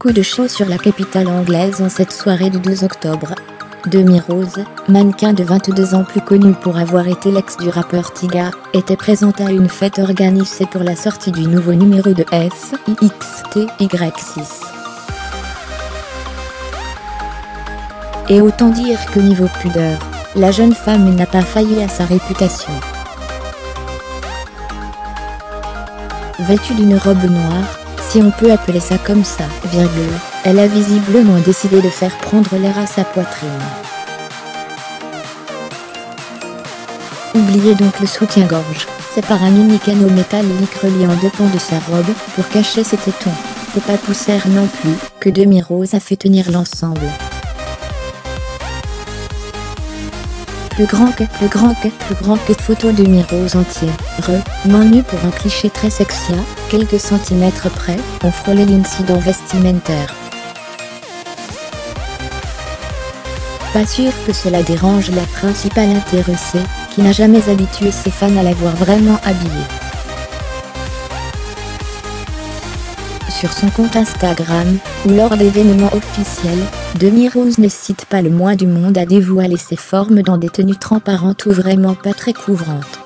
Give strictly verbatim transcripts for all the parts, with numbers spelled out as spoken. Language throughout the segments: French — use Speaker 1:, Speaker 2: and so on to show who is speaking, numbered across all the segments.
Speaker 1: Beaucoup de show sur la capitale anglaise en cette soirée du douze octobre. Demi-Rose, mannequin de vingt-deux ans plus connu pour avoir été l'ex du rappeur Tyga, était présente à une fête organisée pour la sortie du nouveau numéro de S I X T Y six. Et autant dire que niveau pudeur, la jeune femme n'a pas failli à sa réputation. Vêtue d'une robe noire, si on peut appeler ça comme ça, virgule, elle a visiblement décidé de faire prendre l'air à sa poitrine. Oubliez donc le soutien-gorge, c'est par un unique anneau métallique relié en deux pans de sa robe pour cacher ses tétons. Faut pas pousser non plus, que Demi-Rose a fait tenir l'ensemble. Plus grand que, plus grand que, plus grand que photo de Demi-Rose entière, main nue pour un cliché très sexy, à quelques centimètres près, on frôlait l'incident vestimentaire. Pas sûr que cela dérange la principale intéressée, qui n'a jamais habitué ses fans à la voir vraiment habillée. Sur son compte Instagram, ou lors d'événements officiels, Demi-Rose n'hésite pas le moins du monde à dévoiler ses formes dans des tenues transparentes ou vraiment pas très couvrantes.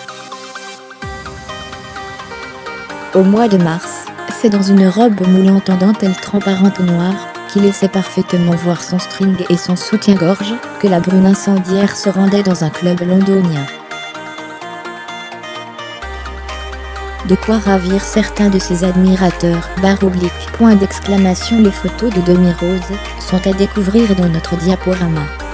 Speaker 1: Au mois de mars, c'est dans une robe moulante en dentelle transparente noire, qui laissait parfaitement voir son string et son soutien-gorge, que la brune incendiaire se rendait dans un club londonien. De quoi ravir certains de ses admirateurs. Barre oblique. Point d'exclamation. Les photos de Demi-Rose sont à découvrir dans notre diaporama.